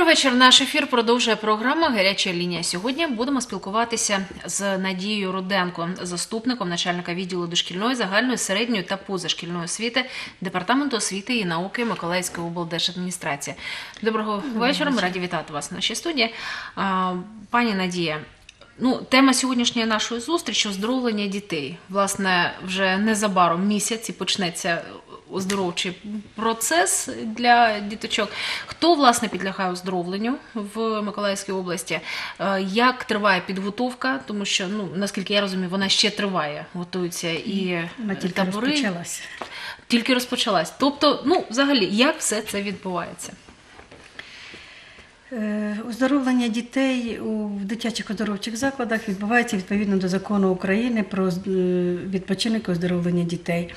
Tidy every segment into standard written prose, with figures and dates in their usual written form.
вечір. Наш ефір продовжує програма «Гаряча лінія». Сьогодні будемо спілкуватися з Надією Руденко, заступником начальника відділу дошкільної, загальної, середньої та позашкільної освіти Департаменту освіти і науки Миколаївської облдержадміністрації. Доброго вечора. Ми раді вітати вас в нашій студії. Пані Надія, тема сьогоднішньої нашої зустрічі – оздоровлення дітей. Власне, вже незабаром місяць і почнеться оздоровчий процес для діточок. Хто, власне, підлягає оздоровленню в Миколаївській області? Як триває підготовка? Тому що, наскільки я розумію, вона ще триває, готуються і табори. Тільки розпочалась. Тобто, взагалі, як все це відбувається? Оздоровлення дітей у дитячих оздоровчих закладах відбувається відповідно до Закону України про відпочинок і оздоровлення дітей.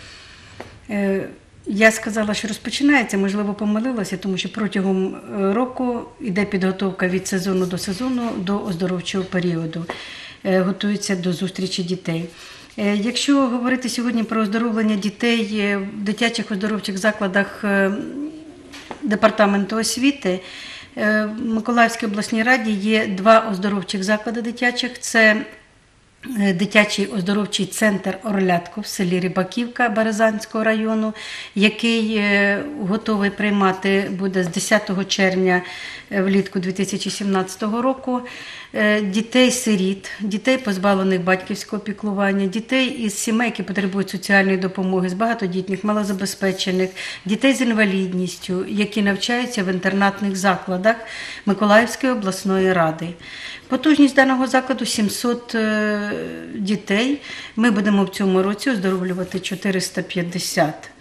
Я сказала, що розпочинається, можливо, помилилася, тому що протягом року йде підготовка від сезону до оздоровчого періоду, готується до зустрічі дітей. Якщо говорити сьогодні про оздоровлення дітей в дитячих оздоровчих закладах Департаменту освіти, в Миколаївській обласній раді є два оздоровчих заклади дитячих. Це дитячий оздоровчий центр «Орлятко» в селі Рибаківка Березанського району, який готовий приймати буде з 10 червня влітку 2017 року дітей-сиріт, дітей, позбавлених батьківського піклування, дітей із сімей, які потребують соціальної допомоги, з багатодітних, малозабезпечених, дітей з інвалідністю, які навчаються в інтернатних закладах Миколаївської обласної ради. Потужність даного закладу – 700 дітей. Ми будемо в цьому році оздоровлювати 450.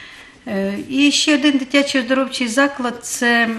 І ще один дитячий оздоровчий заклад – це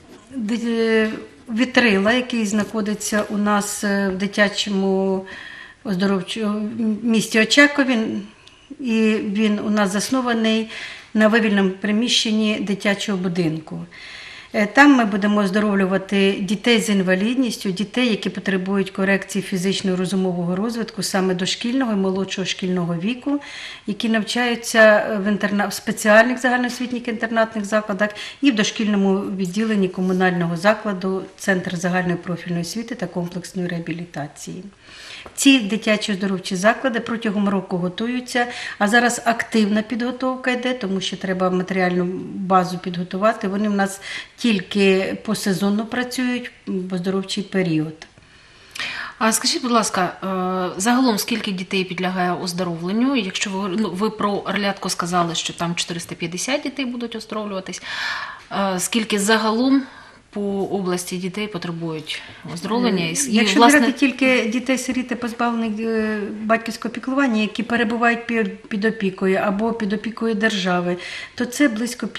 «Вітрила», який знаходиться у нас в дитячому оздоровчому місті Очакові. І він у нас заснований на вивільному приміщенні дитячого будинку. Там ми будемо оздоровлювати дітей з інвалідністю, дітей, які потребують корекції фізичного і розумового розвитку саме дошкільного і молодшого шкільного віку, які навчаються в спеціальних загальноосвітніх інтернатних закладах і в дошкільному відділенні комунального закладу Центр загальної профільної освіти та комплексної реабілітації. Ці дитячі оздоровчі заклади протягом року готуються, а зараз активна підготовка йде, тому що треба матеріальну базу підготувати. Вони в нас тільки посезонно працюють в оздоровчий період. А скажіть, будь ласка, загалом скільки дітей підлягає оздоровленню? Якщо ви про Орлятко сказали, що там 450 дітей будуть оздоровлюватись, скільки загалом по області дітей потребують оздоровлення? Якщо брати тільки дітей-сиріт, позбавлених батьківського піклування, які перебувають під опікою або під опікою держави, то це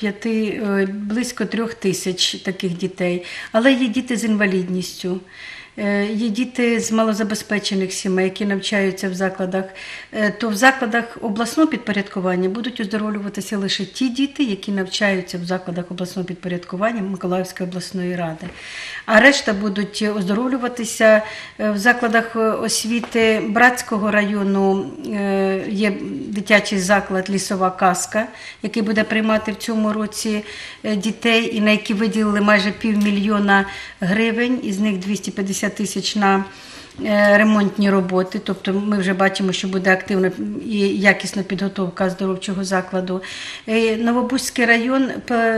близько 3000 таких дітей. Але є діти з інвалідністю. Є діти з малозабезпечених сімей, які навчаються в закладах, то в закладах обласного підпорядкування будуть оздоровлюватися лише ті діти, які навчаються в закладах обласного підпорядкування Миколаївської обласної ради. А решта будуть оздоровлюватися в закладах освіти Братського району. Є дитячий заклад «Лісова казка», який буде приймати в цьому році дітей, і на які виділили майже 500 000 гривень, із них 250 тисяч на ремонтні роботи. Тобто ми вже бачимо, що буде активна і якісна підготовка оздоровчого закладу. Новобузький район,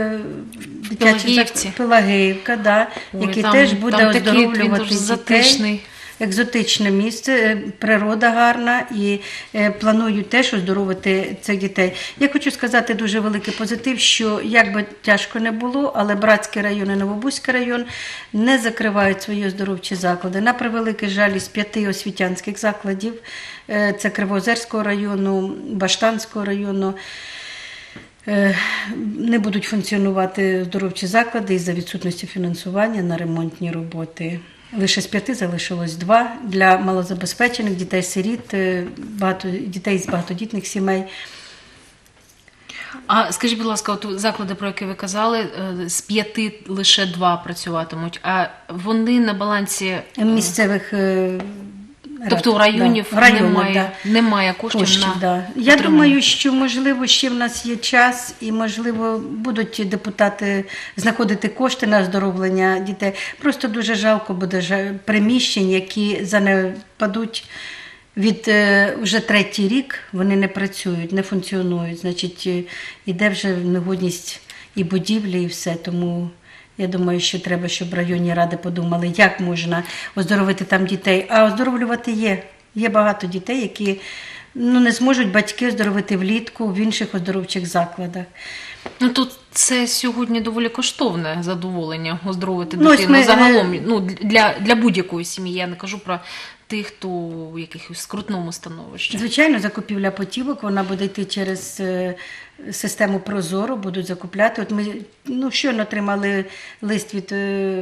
Пелагеївка, який теж буде оздоровлювати дітей. Екзотичне місце, природа гарна, і планують теж оздоровити цих дітей. Я хочу сказати дуже великий позитив, що як би тяжко не було, але Братський район і Новобузький район не закривають свої оздоровчі заклади. На превеликий жаль, із 5 освітянських закладів, це Кривоозерського району, Баштанського району, не будуть функціонувати оздоровчі заклади із-за відсутності фінансування на ремонтні роботи. Лише з 5 залишилось 2 для малозабезпечених, дітей-сиріт, дітей з багатодітних сімей. А скажіть, будь ласка, от заклади, про які ви казали, з 5 лише 2 працюватимуть, а вони на балансі місцевих Тобто у районів в районах, немає коштів на да. Я думаю, що, можливо, ще в нас є час і, можливо, будуть депутати знаходити кошти на оздоровлення дітей. Просто дуже жалко буде приміщень, які занепадуть вже третій рік, вони не працюють, не функціонують. Значить, іде вже негодність і будівлі, і все. Тому я думаю, що треба, щоб районні ради подумали, як можна оздоровити там дітей. А оздоровлювати є. Є багато дітей, які не зможуть батьки оздоровити влітку в інших оздоровчих закладах. Тут це сьогодні доволі коштовне задоволення оздоровити дитину загалом. Для будь-якої сім'ї, я не кажу про тих, хто в якихось скрутному становищі. Звичайно, закупівля путівок, вона буде йти через систему Прозоро, будуть закупляти. От ми щойно отримали лист від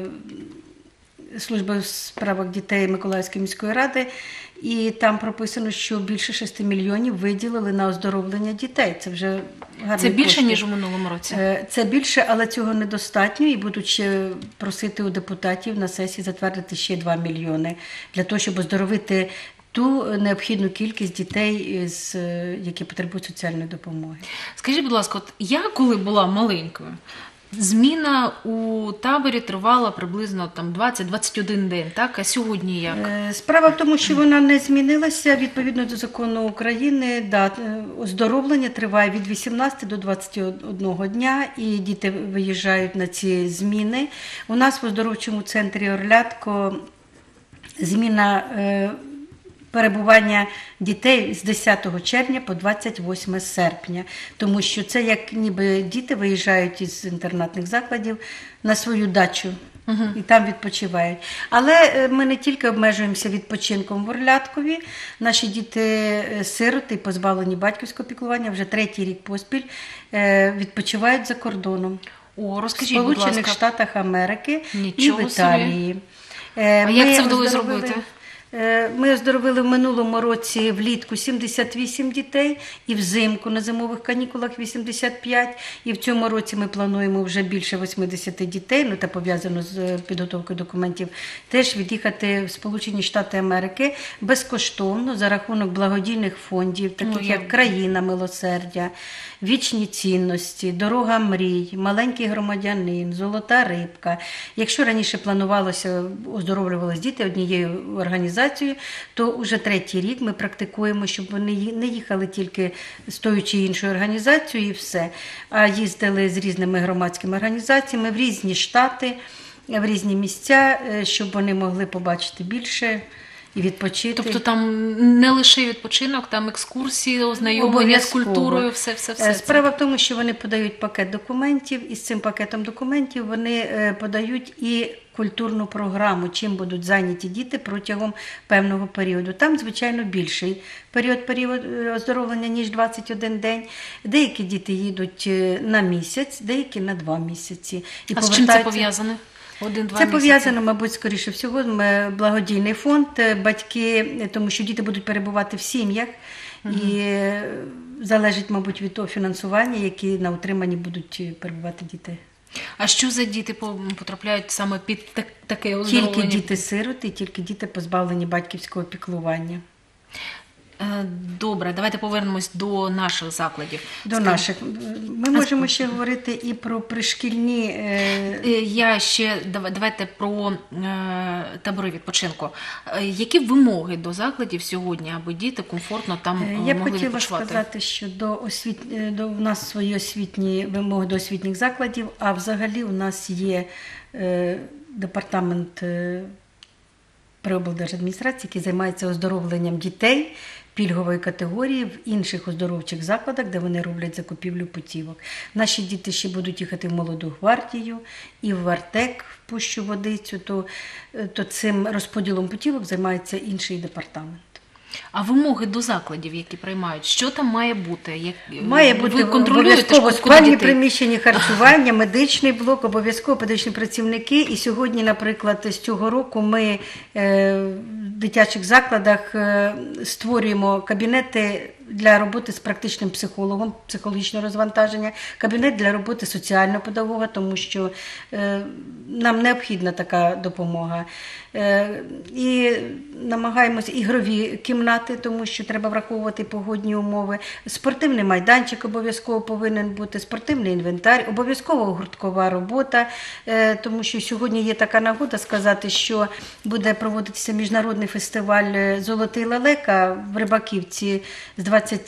служби у справах дітей Миколаївської міської ради, і там прописано, що більше 6 мільйонів виділили на оздоровлення дітей. Це вже гарний Це більше, кошти. ніж у минулому році? Це більше, але цього недостатньо, і будуть ще просити у депутатів на сесії затвердити ще 2 мільйони для того, щоб оздоровити ту необхідну кількість дітей, які потребують соціальної допомоги. Скажіть, будь ласка, я коли була маленькою, зміна у таборі тривала приблизно 20-21 день, так? А сьогодні як? Справа в тому, що вона не змінилася. Відповідно до закону України, оздоровлення триває від 18 до 21 дня, і діти виїжджають на ці зміни. У нас в оздоровчому центрі «Орлятко» зміна перебування дітей з 10 червня по 28 серпня, тому що це як ніби діти виїжджають із інтернатних закладів на свою дачу і там відпочивають. Але ми не тільки обмежуємося відпочинком в Орляткові, наші діти-сироти, позбавлені батьківського піклування, вже третій рік поспіль відпочивають за кордоном. В Сполучених Штатах Америки і в Італії. А як це вдалося зробити? Ми оздоровили в минулому році влітку 78 дітей, і взимку на зимових канікулах 85, і в цьому році ми плануємо вже більше 80 дітей, та пов'язано з підготовкою документів, теж від'їхати в Сполучені Штати Америки безкоштовно за рахунок благодійних фондів, таких як «Країна милосердя», «Вічні цінності», «Дорога мрій», «Маленький громадянин», «Золота рибка». Якщо раніше планувалося, оздоровлювалися діти однією організацією, то вже третій рік ми практикуємо, щоб вони не їхали тільки з тою чи іншою організацією і все, а їздили з різними громадськими організаціями в різні штати, в різні місця, щоб вони могли побачити більше і відпочити. Тобто там не лише відпочинок, там екскурсії, ознайомлення з культурою, все. Справа в тому, що вони подають пакет документів, і з цим пакетом документів вони подають і культурну програму, чим будуть зайняті діти протягом певного періоду. Там, звичайно, більший період оздоровлення, ніж 21 день. Деякі діти їдуть на місяць, деякі на 2 місяці. А з чим це пов'язане? Це пов'язано, мабуть, скоріше всього, благодійний фонд, батьки, тому що діти будуть перебувати в сім'ях, і залежить, мабуть, від того фінансування, які на утриманні будуть перебувати діти. А що за діти потрапляють саме під таке оздоровлення? Тільки діти-сироти, тільки діти, позбавлені батьківського піклування. Добре, давайте повернемось до наших закладів. Ми можемо ще говорити і про пришкільні... Давайте про табори відпочинку. Які вимоги до закладів сьогодні, аби діти комфортно там могли відпочивати? Я б хотіла сказати, що у нас свої освітні вимоги до освітніх закладів, а взагалі у нас є департамент при облдержадміністрації, який займається оздоровленням дітей пільгової категорії в інших оздоровчих закладах, де вони роблять закупівлю путівок. Наші діти ще будуть їхати в Молоду гвардію і в Артек, в Пущу Водицю, то цим розподілом путівок займається інший департамент. А вимоги до закладів, які приймають, що там має бути? Має бути обов'язково спальні приміщення, харчування, медичний блок, обов'язково педагогічні працівники. І сьогодні, наприклад, з цього року ми в дитячих закладах створюємо кабінети для роботи з практичним психологом, психологічного розвантаження, кабінет для роботи соціального педагога, тому що нам необхідна така допомога. І намагаємося ігрові кімнати, тому що треба враховувати погодні умови. Спортивний майданчик обов'язково повинен бути, спортивний інвентар, обов'язково гурткова робота, тому що сьогодні є така нагода сказати, що буде проводитися міжнародний фестиваль «Золотий лелека» в Рибаківці з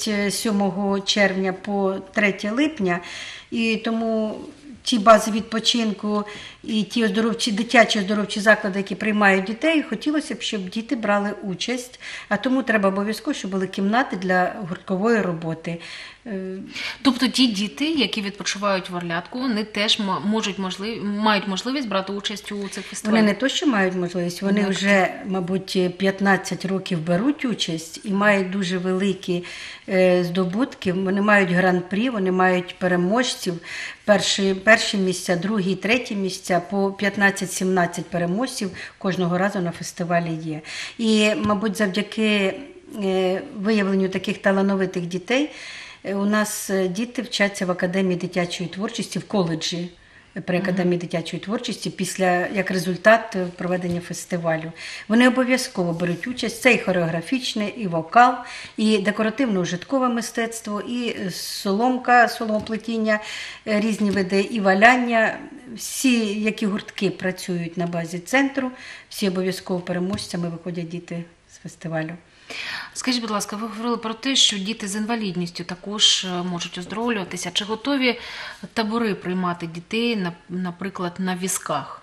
27 червня по 3 липня. І тому ті бази відпочинку і ті дитячі оздоровчі заклади, які приймають дітей, хотілося б, щоб діти брали участь, а тому треба обов'язково, щоб були кімнати для гурткової роботи. Тобто ті діти, які відпочивають в Орлятку, вони теж мають можливість брати участь у цих фестивалях? Вони не то, що мають можливість, вони вже, мабуть, 15 років беруть участь і мають дуже великі здобутки. Вони мають гран-прі, вони мають переможців. Перші місця, другі, треті місця, по 15-17 переможців кожного разу на фестивалі є. І, мабуть, завдяки виявленню таких талановитих дітей у нас діти вчаться в Академії дитячої творчості, в коледжі при Академії дитячої творчості після, як результат проведення фестивалю. Вони обов'язково беруть участь. Це і хореографічне, і вокал, і декоративно-ужиткове мистецтво, і соломка, соломоплетіння, різні види і валяння. Всі, які гуртки працюють на базі центру, всі обов'язково переможцями виходять діти з фестивалю. Скажіть, будь ласка, ви говорили про те, що діти з інвалідністю також можуть оздоровлюватися. Чи готові табори приймати дітей, наприклад, на візках?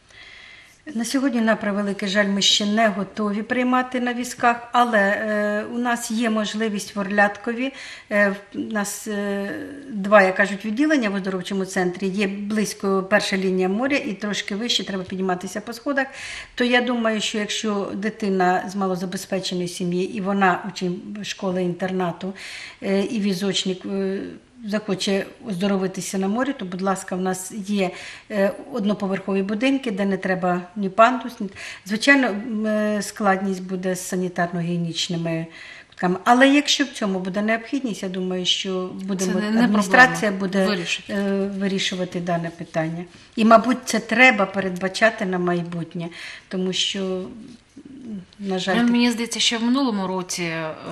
На сьогодні, на превеликий жаль, ми ще не готові приймати на візках, але у нас є можливість в Орляткові. У нас 2, як кажуть, відділення в оздоровчому центрі. Є близько перша лінія моря і трошки вище, треба підніматися по сходах. То я думаю, що якщо дитина з малозабезпеченої сім'ї і вона учень школи-інтернату і візочник захоче оздоровитися на морі, то, будь ласка, в нас є одноповерхові будинки, де не треба ні пандус. Звичайно, складність буде з санітарно-гігієнічними кутками. Але якщо в цьому буде необхідність, я думаю, що адміністрація буде вирішувати дане питання. І, мабуть, це треба передбачати на майбутнє, тому що, на жаль... Мені здається, що в минулому році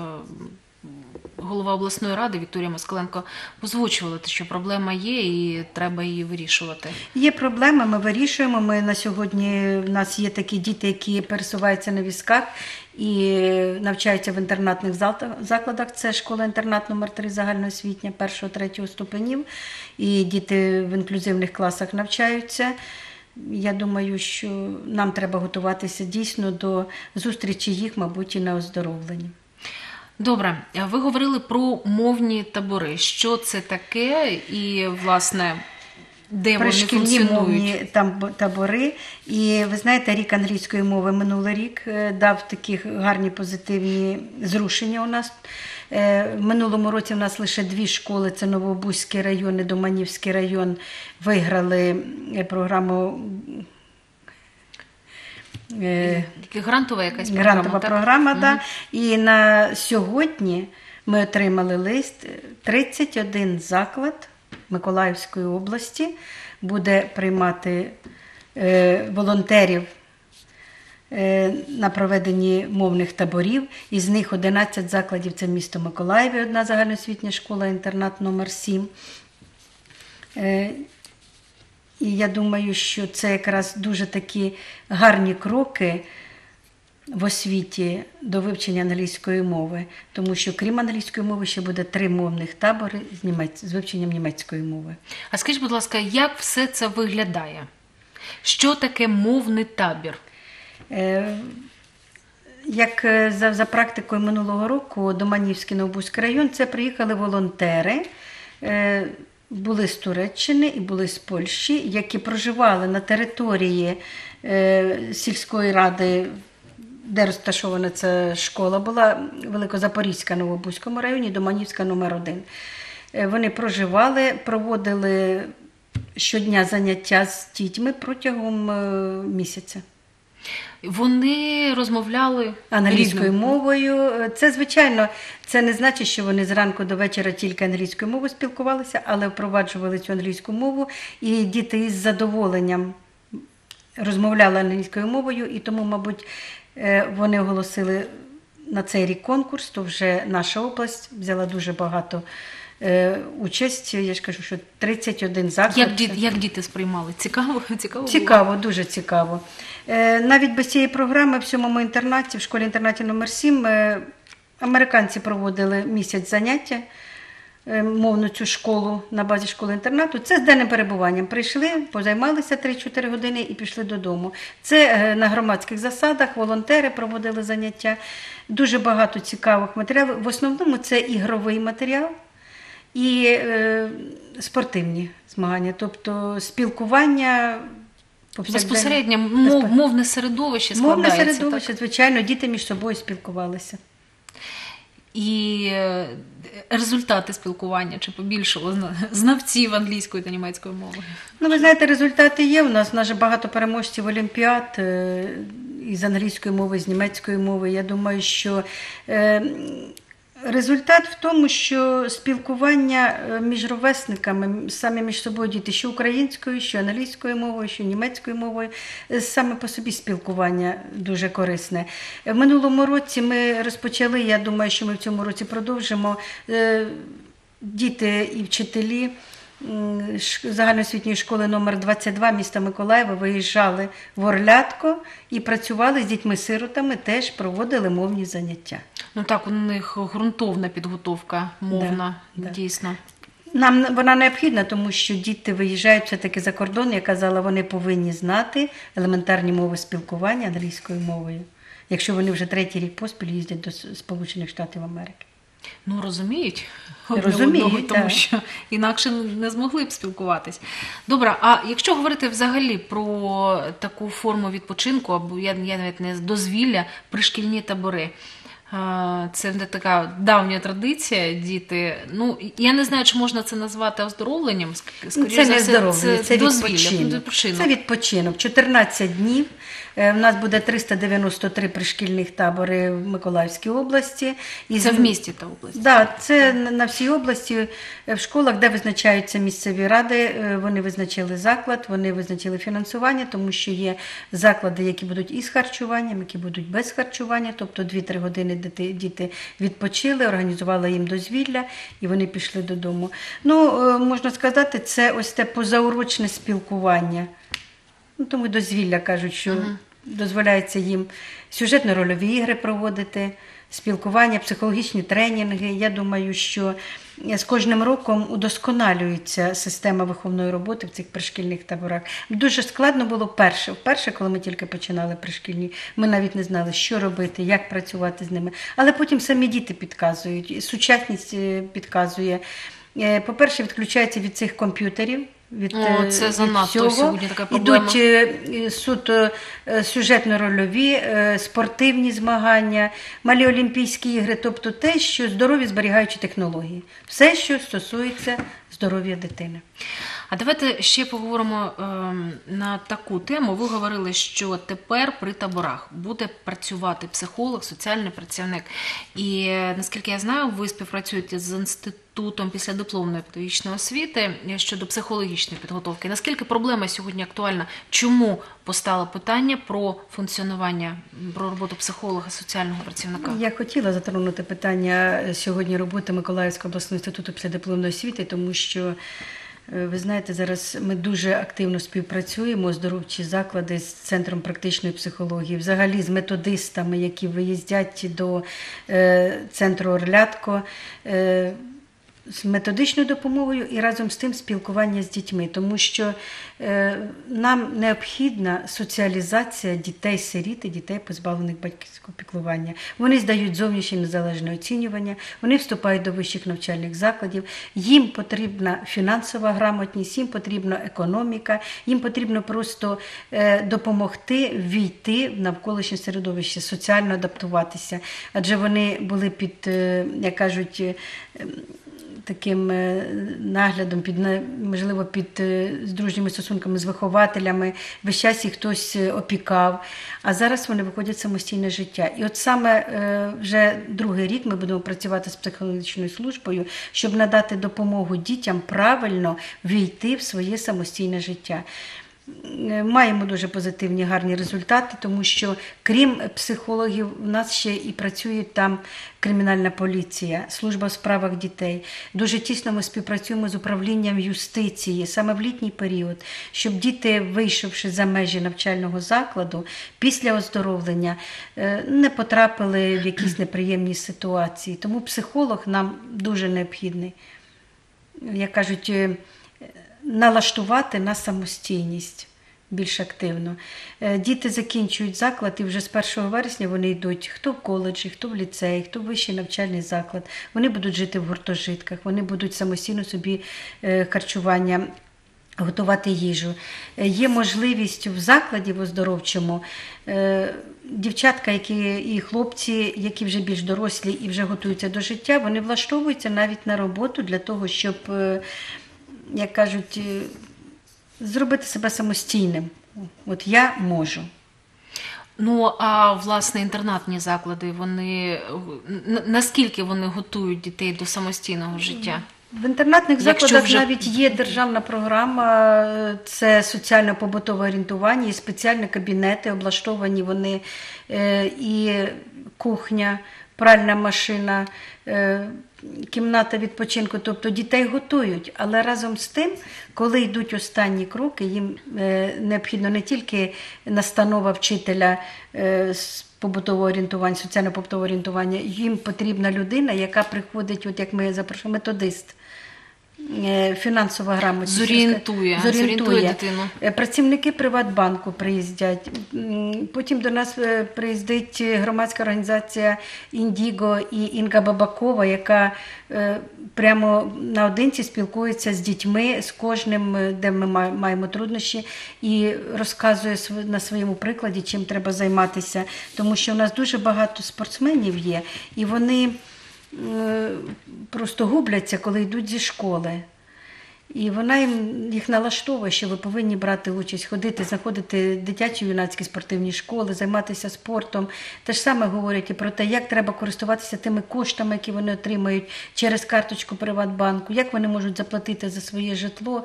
голова обласної ради Вікторія Москаленко озвучувала, що проблема є і треба її вирішувати. Є проблема, ми вирішуємо. Ми на сьогодні, у нас є такі діти, які пересуваються на візках і навчаються в інтернатних закладах. Це школа-інтернат номер 3 загальноосвітня 1-3 ступенів. І діти в інклюзивних класах навчаються. Я думаю, що нам треба готуватися дійсно до зустрічі їх, мабуть, і на оздоровленні. Добре, ви говорили про мовні табори. Що це таке і, власне, де вони функціонують? Мовні табори. І, ви знаєте, рік англійської мови минулий рік дав такі гарні позитивні зрушення у нас. В минулому році у нас лише 2 школи, це Новобузький район і Доманівський район, виграли програму. Грантова якась програма. Грантова програма, так. Да. І на сьогодні ми отримали лист. 31 заклад Миколаївської області буде приймати волонтерів на проведенні мовних таборів. Із них 11 закладів – це місто Миколаїв, одна загальноосвітня школа-інтернат номер 7. І я думаю, що це якраз дуже такі гарні кроки в освіті до вивчення англійської мови, тому що крім англійської мови ще буде 3 мовних табори з вивченням німецької мови. А скажіть, будь ласка, як все це виглядає? Що таке мовний табір? Як за практикою минулого року Доманівський Новобузький район, це приїхали волонтери, були з Туреччини і були з Польщі, які проживали на території сільської ради, де розташована ця школа була, Великозапорізька в Новобузькому районі, Доманівська номер 1. Вони проживали, проводили щодня заняття з дітьми протягом місяця. Вони розмовляли Англійською рідною мовою. Це, звичайно, це не значить, що вони зранку до вечора тільки англійською мовою спілкувалися, але впроваджували цю англійську мову, і діти із задоволенням розмовляли англійською мовою, і тому, мабуть, вони оголосили на цей рік конкурс, то вже наша область взяла дуже багато участь. Я ж кажу, що 31 заклад. Як діти сприймали? Цікаво? Цікаво було? Цікаво, дуже цікаво. Навіть без цієї програми в 7-му інтернаті, в школі-інтернаті номер 7, американці проводили місяць заняття, мовну цю школу на базі школи-інтернату. Це з денним перебуванням. Прийшли, позаймалися 3-4 години і пішли додому. Це на громадських засадах, волонтери проводили заняття. Дуже багато цікавих матеріалів. В основному це ігровий матеріал і спортивні змагання, тобто спілкування. Безпосередньо мовне середовище складається. Мовне середовище, так? Звичайно, діти між собою спілкувалися. І результати спілкування, чи побільшало знавців англійської та німецької мови? Ну, ви знаєте, результати є. У нас же багато переможців олімпіад із англійської мови, з німецької мови. Я думаю, що результат в тому, що спілкування між ровесниками, самі між собою діти, що українською, що англійською мовою, що німецькою мовою, саме по собі спілкування дуже корисне. В минулому році ми розпочали, я думаю, що ми в цьому році продовжимо, діти і вчителі загальноосвітньої школи номер 22 міста Миколаєва виїжджали в Орлятко і працювали з дітьми-сиротами, теж проводили мовні заняття. Ну так, у них ґрунтовна підготовка мовна, дійсно. Нам вона необхідна, тому що діти виїжджають все-таки за кордон, я казала, вони повинні знати елементарні мови спілкування англійською мовою, якщо вони вже 3-й рік поспіль їздять до Сполучених Штатів Америки. Ну, розуміють, Розуміють, тому що інакше не змогли б спілкуватись. Добре, а якщо говорити взагалі про таку форму відпочинку, або я навіть не дозвілля, пришкільні табори, це не така давня традиція, діти. Ну, я не знаю, чи можна це назвати оздоровленням. Це не оздоровлення, це відпочинок. Це відпочинок. 14 днів. У нас буде 393 пришкільних табори в Миколаївській області. Це в місті та області? Так, це на всій області, в школах, де визначаються місцеві ради, вони визначили заклад, вони визначили фінансування, тому що є заклади, які будуть із харчуванням, які будуть без харчування, тобто 2-3 години діти відпочили, організували їм дозвілля і вони пішли додому. Ну, можна сказати, це ось те позаурочне спілкування. Ну, тому дозвілля кажуть, що дозволяється їм сюжетно-рольові ігри проводити, спілкування, психологічні тренінги. Я думаю, що з кожним роком удосконалюється система виховної роботи в цих пришкільних таборах. Дуже складно було вперше, коли ми тільки починали пришкільні, ми навіть не знали, що робити, як працювати з ними. Але потім самі діти підказують, сучасність підказує. По-перше, відключаються від цих комп'ютерів. Це занадто сьогодні така проблема. Ідуть суто сюжетно-рольові, спортивні змагання, малі Олімпійські ігри, тобто те, що здорові зберігаючі технології. Все, що стосується здоров'я дитини. А давайте ще поговоримо на таку тему. Ви говорили, що тепер при таборах буде працювати психолог, соціальний працівник. І, наскільки я знаю, ви співпрацюєте з Інститутом післядипломної педагогічної освіти щодо психологічної підготовки. Наскільки проблема сьогодні актуальна? Чому постало питання про функціонування, про роботу психолога, соціального працівника? Я хотіла затронути питання сьогодні роботи Миколаївського обласного інституту післядипломної освіти, тому що ви знаєте, зараз ми дуже активно співпрацюємо, оздоровчі заклади з Центром практичної психології, взагалі з методистами, які виїздять до центру Орлятко, з методичною допомогою і разом з тим спілкування з дітьми, тому що нам необхідна соціалізація дітей-сиріт і дітей, позбавлених батьківського піклування. Вони здають зовнішнє незалежне оцінювання, вони вступають до вищих навчальних закладів, їм потрібна фінансова грамотність, їм потрібна економіка, їм потрібно просто допомогти війти в навколишнє середовище, соціально адаптуватися, адже вони були під, як кажуть, таким наглядом, можливо, з дружніми стосунками з вихователями, весь час їх хтось опікав, а зараз вони виходять в самостійне життя. І от саме вже другий рік ми будемо працювати з психологічною службою, щоб надати допомогу дітям правильно війти в своє самостійне життя. Маємо дуже позитивні, гарні результати, тому що крім психологів, у нас ще і працює там кримінальна поліція, служба в справах дітей. Дуже тісно ми співпрацюємо з управлінням юстиції, саме в літній період, щоб діти, вийшовши за межі навчального закладу, після оздоровлення не потрапили в якісь неприємні ситуації. Тому психолог нам дуже необхідний. Як кажуть, налаштувати на самостійність більш активно. Діти закінчують заклад, і вже з 1 вересня вони йдуть хто в коледжі, хто в ліцеї, хто в вищий навчальний заклад. Вони будуть жити в гуртожитках, вони будуть самостійно собі харчування готувати їжу. Є можливість в закладі в оздоровчому дівчатка і хлопці, які вже більш дорослі і вже готуються до життя, вони влаштовуються навіть на роботу для того, щоб, як кажуть, зробити себе самостійним. От я можу. Ну, а власне інтернатні заклади, наскільки вони готують дітей до самостійного життя? В інтернатних закладах навіть є державна програма, це соціально-побутове орієнтування, і спеціальні кабінети, облаштовані вони, і кухня, пральна машина, кімната відпочинку, тобто дітей готують. Але разом з тим, коли йдуть останні кроки, їм необхідно не тільки настанова вчителя з побутового орієнтування, соціально-побутового орієнтування, їм потрібна людина, яка приходить, от як ми запрошуємо, методист, фінансова грамотність. Зорієнтує дитину. Працівники Приватбанку приїздять. Потім до нас приїздить громадська організація «Індіго» і Інга Бабакова, яка прямо наодинці спілкується з дітьми, з кожним, де ми маємо труднощі, і розказує на своєму прикладі, чим треба займатися. Тому що у нас дуже багато спортсменів є, і вони просто губляться, коли йдуть зі школи. І вона їх налаштовує, що ви повинні брати участь, ходити, знаходити дитячі юнацькі спортивні школи, займатися спортом. Те ж саме говорять і про те, як треба користуватися тими коштами, які вони отримають через карточку Приватбанку, як вони можуть заплатити за своє житло.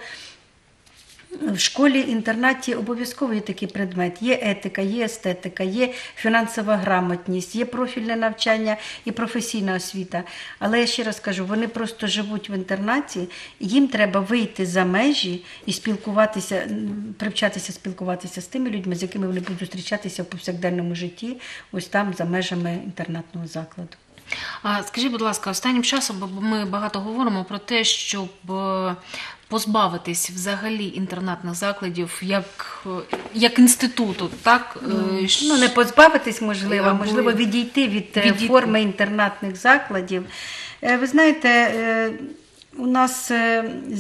В школі-інтернаті обов'язково є такий предмет. Є етика, є естетика, є фінансова грамотність, є профільне навчання і професійна освіта. Але я ще раз кажу, вони просто живуть в інтернаті, їм треба вийти за межі і спілкуватися, привчатися спілкуватися з тими людьми, з якими вони будуть зустрічатися в повсякденному житті, ось там, за межами інтернатного закладу. Скажіть, будь ласка, останнім часом ми багато говоримо про те, щоб позбавитись взагалі інтернатних закладів як інституту, так? Ну, не позбавитись, можливо, можливо відійти від форми інтернатних закладів. Ви знаєте, у нас з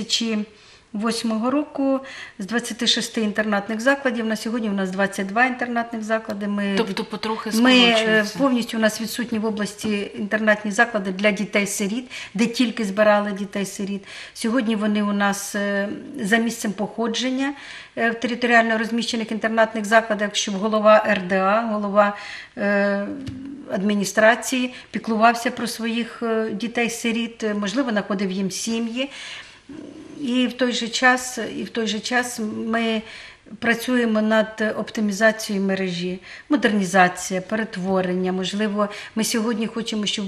2008 року з 26 інтернатних закладів, на сьогодні у нас 22 інтернатних заклади. Тобто потрохи скорочується. Повністю у нас відсутні в області інтернатні заклади для дітей-сиріт, де тільки збирали дітей-сиріт. Сьогодні вони у нас за місцем походження в територіально розміщених інтернатних закладах, щоб голова РДА, голова адміністрації піклувався про своїх дітей-сиріт, можливо, знаходив їм сім'ї. І в той же час ми працюємо над оптимізацією мережі, модернізація, перетворення. Можливо, ми сьогодні хочемо, щоб,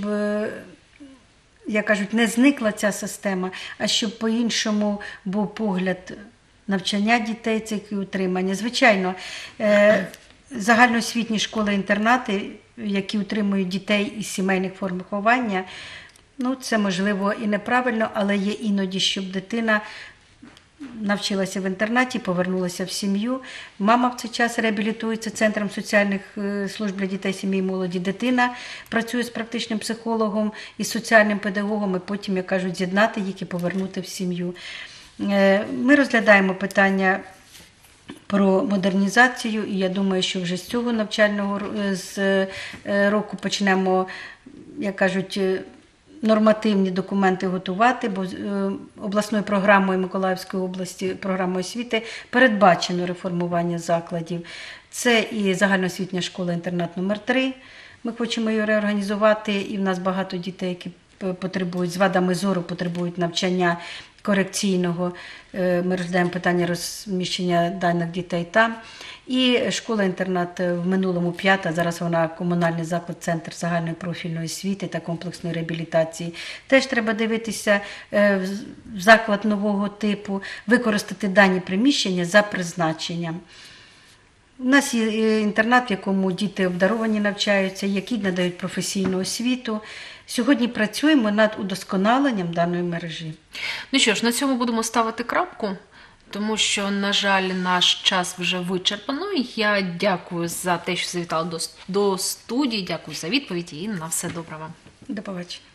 як кажуть, не зникла ця система, а щоб по-іншому був погляд навчання дітей, це і утримання. Звичайно, загальноосвітні школи-інтернати, які утримують дітей із сімейних форм виховання, ну, це, можливо, і неправильно, але є іноді, щоб дитина навчилася в інтернаті, повернулася в сім'ю. Мама в цей час реабілітується Центром соціальних служб для дітей, сім'ї і молоді. Дитина працює з практичним психологом і соціальним педагогом, і потім, як кажуть, з'єднати їх і повернути в сім'ю. Ми розглядаємо питання про модернізацію, і я думаю, що вже з цього навчального року почнемо, як кажуть, нормативні документи готувати, бо обласною програмою Миколаївської області, програмою освіти, передбачено реформування закладів. Це і загальноосвітня школа-інтернат номер 3. Ми хочемо її реорганізувати, і в нас багато дітей, які потребують з вадами зору, потребують навчання корекційного. Ми розглядаємо питання розміщення даних дітей там. І школа-інтернат в минулому 5-та, зараз вона комунальний заклад, центр загальної профільної освіти та комплексної реабілітації. Теж треба дивитися в заклад нового типу, використати дані приміщення за призначенням. У нас є інтернат, в якому діти обдаровані навчаються, які надають професійну освіту. Сьогодні працюємо над удосконаленням даної мережі. Ну що ж, на цьому будемо ставити крапку, тому що, на жаль, наш час вже вичерпано. Я дякую за те, що завітали до студії, дякую за відповіді і на все добре вам. До побачення.